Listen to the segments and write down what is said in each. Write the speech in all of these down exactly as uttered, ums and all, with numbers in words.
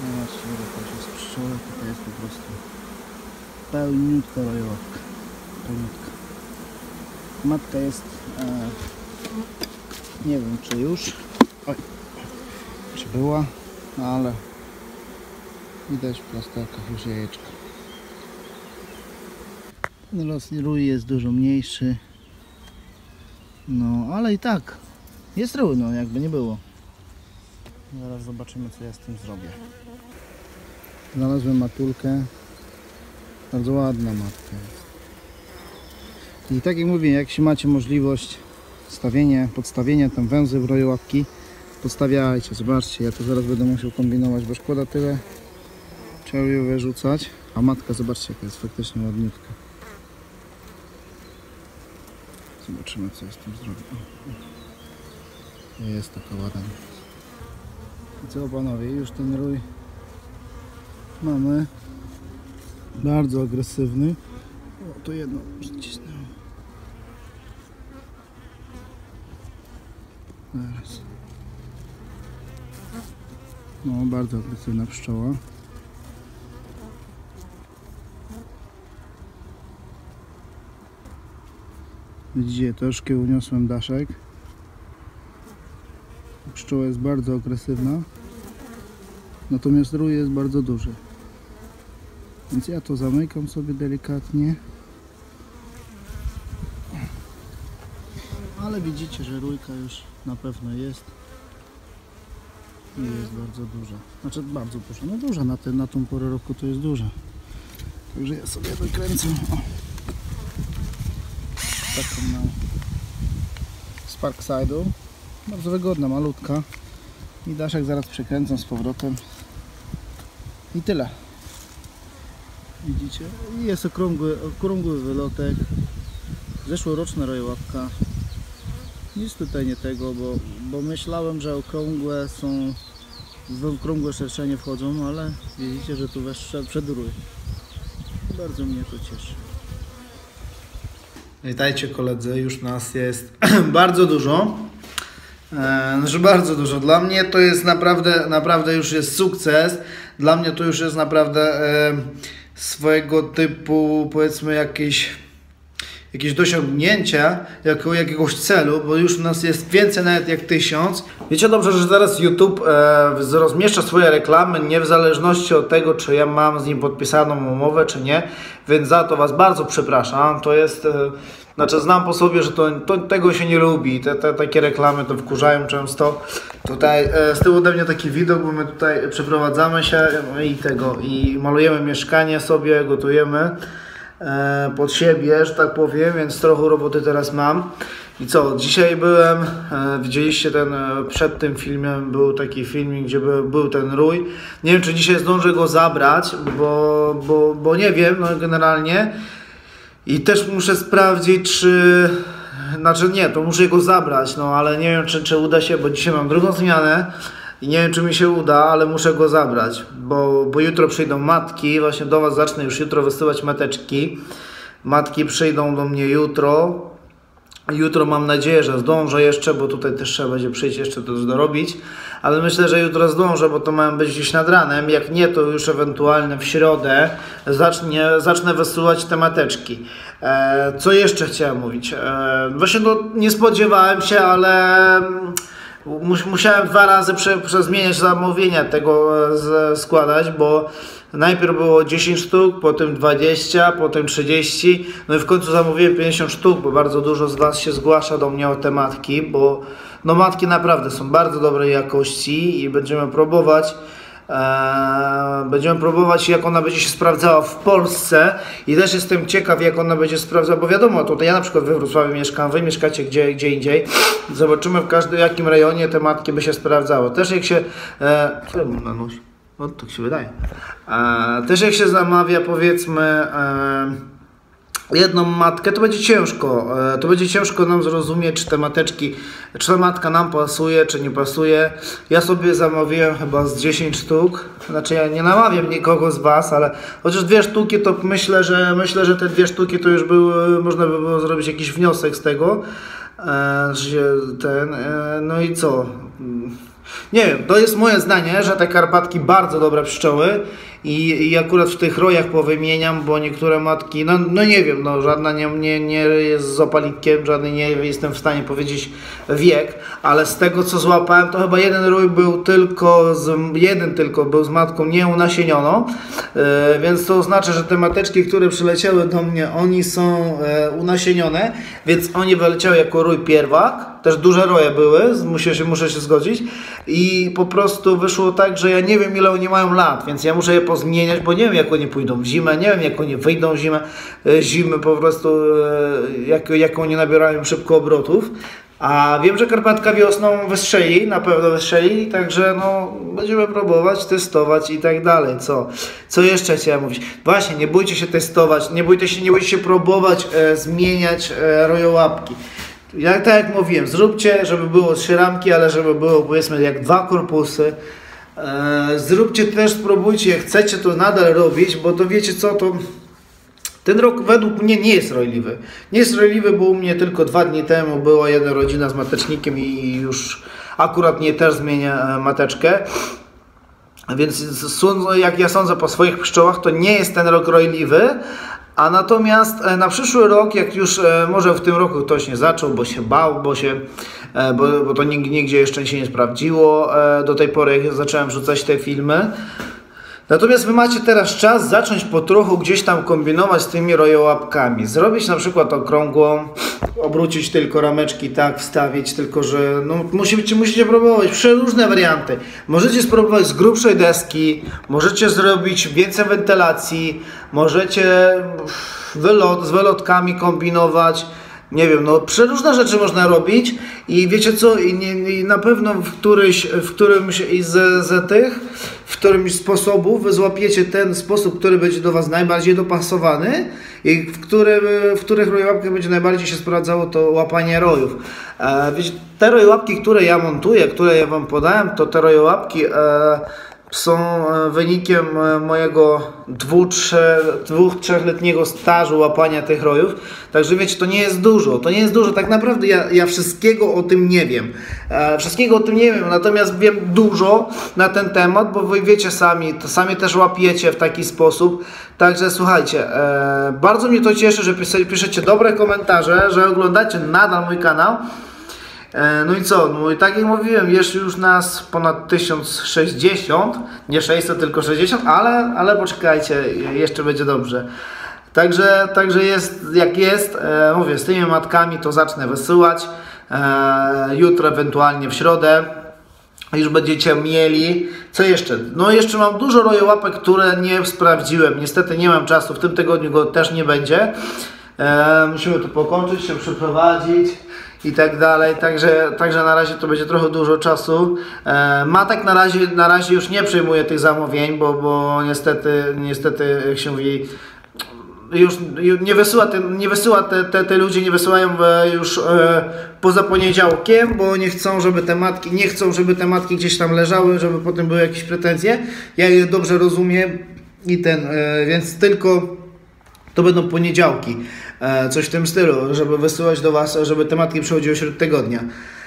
Zobaczcie, ile to jest pszczoły, tutaj jest po prostu pełniutka rojowka. Pełniutka. Matka jest, e, nie wiem czy już, oj, czy była, ale widać w plasterkach już jajeczka. Ten los rój jest dużo mniejszy, no ale i tak jest rój, no jakby nie było. Zaraz zobaczymy, co ja z tym zrobię. Znalazłem matulkę, bardzo ładna matka jest. I tak jak mówię, jak się macie możliwość stawienia, podstawienia tam węzy w roju łapki, podstawiajcie, zobaczcie, ja to zaraz będę musiał kombinować, bo szkoda tyle trzeba wyrzucać, a matka zobaczcie, jaka jest faktycznie ładniutka. Zobaczymy, co ja z tym zrobię. Jest taka ładna. I co panowie, już ten rój mamy bardzo agresywny. O, to jedno przycisnę. Zaraz. No, bardzo agresywna pszczoła. Widzicie, troszkę uniosłem daszek. Pszczoła jest bardzo agresywna, natomiast rój jest bardzo duży. Więc ja to zamykam sobie delikatnie. Ale widzicie, że rójka już na pewno jest. I jest bardzo duża. Znaczy bardzo duża. No duża na, ten, na tą porę roku to jest duża. Także ja sobie wykręcę. O. Taką na Sparkside'u. Bardzo wygodna, malutka. I daszek zaraz przekręcam z powrotem. I tyle. Widzicie? I jest okrągły, okrągły wylotek. Zeszłoroczna rojłapka. Nic tutaj nie tego, bo, bo myślałem, że okrągłe są, w okrągłe szerszenie wchodzą, ale widzicie, że tu weszł przedrój. Bardzo mnie to cieszy. Witajcie koledzy, już nas jest bardzo dużo. E, znaczy bardzo dużo. Dla mnie to jest naprawdę, naprawdę już jest sukces. Dla mnie to już jest naprawdę e, swojego typu, powiedzmy, jakieś jakieś dosiągnięcia jako jakiegoś celu, bo już u nas jest więcej nawet jak tysiąc. Wiecie dobrze, że zaraz YouTube e, rozmieszcza swoje reklamy, nie w zależności od tego, czy ja mam z nim podpisaną umowę, czy nie, więc za to Was bardzo przepraszam. To jest, e, znaczy znam po sobie, że to, to, tego się nie lubi, te, te takie reklamy to wkurzają często. Tutaj e, z tyłu ode mnie taki widok, bo my tutaj przeprowadzamy się i tego, i malujemy mieszkanie sobie, gotujemy pod siebie, że tak powiem, więc trochę roboty teraz mam. I co, dzisiaj byłem, widzieliście ten, przed tym filmem był taki filmik, gdzie był, był ten rój. Nie wiem, czy dzisiaj zdążę go zabrać, bo, bo, bo nie wiem, no generalnie. I też muszę sprawdzić, czy... Znaczy nie, to muszę go zabrać, no ale nie wiem, czy, czy uda się, bo dzisiaj mam drugą zmianę. I nie wiem, czy mi się uda, ale muszę go zabrać, bo, bo jutro przyjdą matki, właśnie do Was zacznę już jutro wysyłać mateczki. Matki przyjdą do mnie jutro. Jutro mam nadzieję, że zdążę jeszcze, bo tutaj też trzeba będzie przyjść jeszcze to dorobić. Ale myślę, że jutro zdążę, bo to mają być gdzieś nad ranem. Jak nie, to już ewentualnie w środę zacznie, zacznę wysyłać te mateczki. E, co jeszcze chciałem mówić? E, właśnie no, nie spodziewałem się, ale... Musiałem dwa razy prze, przezmieniać zamówienia tego z, składać, bo najpierw było dziesięć sztuk, potem dwadzieścia, potem trzydzieści, no i w końcu zamówiłem pięćdziesiąt sztuk, bo bardzo dużo z Was się zgłasza do mnie o te matki, bo no matki naprawdę są bardzo dobrej jakości i będziemy próbować. Eee, będziemy próbować, jak ona będzie się sprawdzała w Polsce i też jestem ciekaw, jak ona będzie sprawdzała, bo wiadomo, tutaj ja na przykład we Wrocławiu mieszkam, Wy mieszkacie gdzie, gdzie indziej, zobaczymy w każdym jakim rejonie te matki by się sprawdzały. Też jak się e, co na nóż? O, tak się wydaje. E, też jak się zamawia, powiedzmy, e, jedną matkę, to będzie ciężko. To będzie ciężko nam zrozumieć, czy te mateczki, czy ta matka nam pasuje, czy nie pasuje. Ja sobie zamówiłem chyba z dziesięć sztuk. Znaczy ja nie namawiam nikogo z Was, ale chociaż dwie sztuki, to myślę, że myślę, że te dwie sztuki to już były, można by było zrobić jakiś wniosek z tego. Ten, no i co? Nie wiem, to jest moje zdanie, że te karpatki bardzo dobre pszczoły i, i akurat w tych rojach powymieniam, bo niektóre matki, no, no nie wiem, no żadna nie, nie, nie jest z opalikiem, żadnej nie jestem w stanie powiedzieć wiek, ale z tego co złapałem, to chyba jeden rój był tylko, z, jeden tylko był z matką nieunasienioną, yy, więc to oznacza, że te mateczki, które przyleciały do mnie, oni są e, unasienione, więc oni wyleciały jako rój pierwak. Też duże roje były, muszę się, muszę się zgodzić i po prostu wyszło tak, że ja nie wiem ile oni mają lat, więc ja muszę je pozmieniać, bo nie wiem jak oni pójdą w zimę, nie wiem jak oni wyjdą w zimę, zimy po prostu, jak, jak oni nabierają szybko obrotów. A wiem, że karpatka wiosną wystrzeli, na pewno wystrzeli, także no będziemy próbować, testować i tak dalej. Co, co jeszcze chciałem mówić? Właśnie, nie bójcie się testować, nie bójcie się, nie bójcie się próbować e, zmieniać e, rojołapki. Jak, tak jak mówiłem, zróbcie, żeby było trzy ramki, ale żeby było powiedzmy jak dwa korpusy. E, zróbcie też, spróbujcie, jak chcecie to nadal robić, bo to wiecie co, to ten rok według mnie nie jest rojliwy. Nie jest rojliwy, bo u mnie tylko dwa dni temu była jedna rodzina z matecznikiem i już akurat nie też zmienię mateczkę. Więc jak ja sądzę po swoich pszczołach, to nie jest ten rok rojliwy. A natomiast na przyszły rok, jak już może w tym roku ktoś nie zaczął, bo się bał, bo, się, bo, bo to nigdzie jeszcze się nie sprawdziło do tej pory, jak zacząłem wrzucać te filmy. Natomiast wy macie teraz czas zacząć po trochu gdzieś tam kombinować z tymi rojołapkami. Zrobić na przykład okrągłą, obrócić tylko rameczki, tak, wstawić, tylko że no, musicie, musicie próbować przeróżne warianty. Możecie spróbować z grubszej deski, możecie zrobić więcej wentylacji, możecie wylot, z wylotkami kombinować. Nie wiem, no przeróżne rzeczy można robić i wiecie co, i, nie, i na pewno w którymś, w którymś z, z tych, w którymś sposobów wy złapiecie ten sposób, który będzie do was najbardziej dopasowany i w, którym, w których rojołapkach będzie najbardziej się sprawdzało to łapanie rojów. E, wiecie, te rojołapki, które ja montuję, które ja wam podałem, to te rojołapki e, są wynikiem mojego dwóch, trzechletniego stażu łapania tych rojów. Także wiecie, to nie jest dużo. To nie jest dużo. Tak naprawdę ja, ja wszystkiego o tym nie wiem. E, wszystkiego o tym nie wiem, natomiast wiem dużo na ten temat, bo wy wiecie sami, to sami też łapiecie w taki sposób. Także słuchajcie, e, bardzo mnie to cieszy, że piszecie dobre komentarze, że oglądacie nadal mój kanał. No i co? No i tak jak mówiłem, jest już nas ponad tysiąc sześćdziesiąt, nie sześćset, tylko sześćdziesiąt, ale, ale poczekajcie, jeszcze będzie dobrze. Także, także jest jak jest, e, mówię, z tymi matkami to zacznę wysyłać, e, jutro ewentualnie w środę już będziecie mieli. Co jeszcze? No jeszcze mam dużo rojołapek, które nie sprawdziłem, niestety nie mam czasu, w tym tygodniu go też nie będzie. E, musimy to pokończyć, się przeprowadzić i tak dalej, także, także na razie to będzie trochę dużo czasu. E, Matek na razie, na razie już nie przyjmuje tych zamówień, bo, bo niestety, niestety jak się mówi, już nie wysyła, te, nie wysyła te, te, te ludzie nie wysyłają już e, poza poniedziałkiem, bo nie chcą, żeby te matki, nie chcą, żeby te matki gdzieś tam leżały, żeby potem były jakieś pretensje. Ja je dobrze rozumiem i ten, e, więc tylko to będą poniedziałki, e, coś w tym stylu, żeby wysyłać do was, żeby te matki przychodziły wśród tygodnia.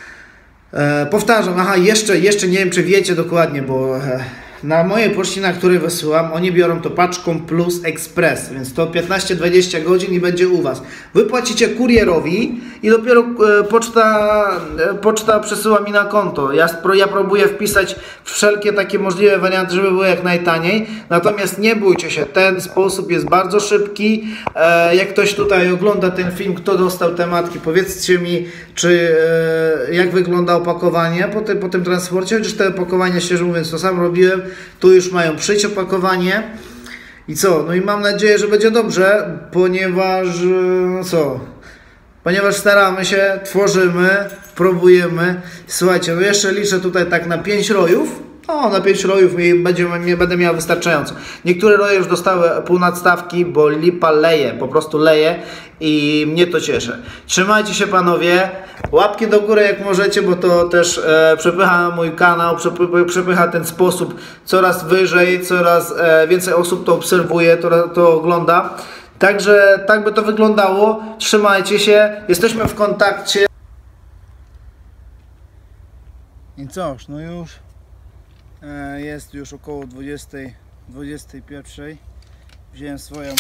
E, powtarzam, aha, jeszcze, jeszcze nie wiem, czy wiecie dokładnie, bo e, na mojej poczcie, na której wysyłam, oni biorą to paczką plus ekspres, więc to piętnaście dwadzieścia godzin i będzie u was. Wy płacicie kurierowi i dopiero e, poczta, e, poczta przesyła mi na konto. Ja, ja próbuję wpisać wszelkie takie możliwe warianty, żeby było jak najtaniej. Natomiast nie bójcie się, ten sposób jest bardzo szybki. E, jak ktoś tutaj ogląda ten film, kto dostał te matki, powiedzcie mi, czy e, jak wygląda opakowanie po tym, po tym transporcie, chociaż te opakowania, szczerze mówiąc, to sam robiłem. Tu już mają przyjść opakowanie. I co? No i mam nadzieję, że będzie dobrze, ponieważ no co? Ponieważ staramy się, tworzymy, próbujemy. Słuchajcie, no jeszcze liczę tutaj tak na pięć rojów. No, na pięć rojów mi będzie, mi będę miał wystarczająco. Niektóre roje już dostały pół nadstawki, bo lipa leje, po prostu leje i mnie to cieszy. Trzymajcie się panowie, łapki do góry jak możecie, bo to też e, przepycha mój kanał, przepycha, przepycha ten sposób coraz wyżej, coraz e, więcej osób to obserwuje, to, to ogląda. Także tak by to wyglądało. Trzymajcie się, jesteśmy w kontakcie. I cóż, no już e, jest już około dwudziestej, dwudziestej pierwszej. Wziąłem swoją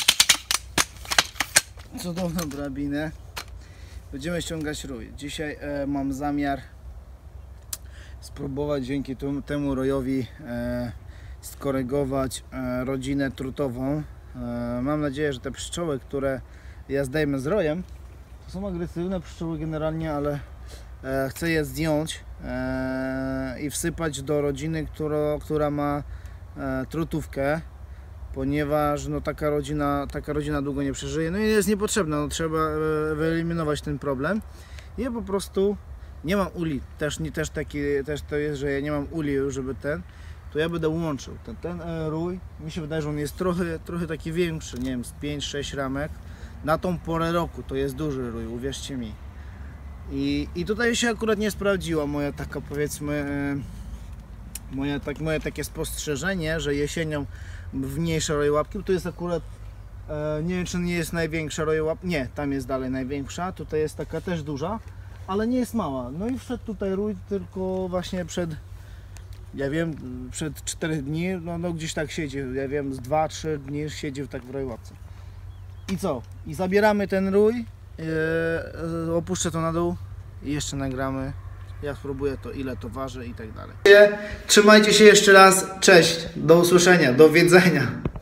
cudowną drabinę. Będziemy ściągać rój. Dzisiaj e, mam zamiar spróbować dzięki temu, temu rojowi e, skorygować e, rodzinę trutową. E, mam nadzieję, że te pszczoły, które ja zdejmę z rojem, to są agresywne pszczoły generalnie, ale e, chcę je zdjąć e, i wsypać do rodziny, która, która ma e, trutówkę, ponieważ no, taka, rodzina, taka rodzina długo nie przeżyje, no i jest niepotrzebna, no, trzeba e, wyeliminować ten problem. I ja po prostu nie mam uli, też, nie, też, taki, też to jest, że ja nie mam uli, żeby ten, to ja będę łączył. Ten, ten e, rój, mi się wydaje, że on jest trochę, trochę taki większy, nie wiem, z pięć sześć ramek. Na tą porę roku to jest duży rój, uwierzcie mi. I, i tutaj się akurat nie sprawdziła moja taka, powiedzmy, e, moje, tak, moje takie spostrzeżenie, że jesienią mniejsze roje łapki, to jest akurat, e, nie wiem, czy nie jest największa roje łapki, nie, tam jest dalej największa, tutaj jest taka też duża, ale nie jest mała. No i wszedł tutaj rój tylko właśnie przed, ja wiem, przed czterech dni, no, no gdzieś tak siedzi, ja wiem, z dwa trzy dni siedzi tak w rojłapce. I co? I zabieramy ten rój, yy, opuszczę to na dół i jeszcze nagramy, ja spróbuję to, ile to waży i tak dalej. Trzymajcie się jeszcze raz, cześć, do usłyszenia, do widzenia.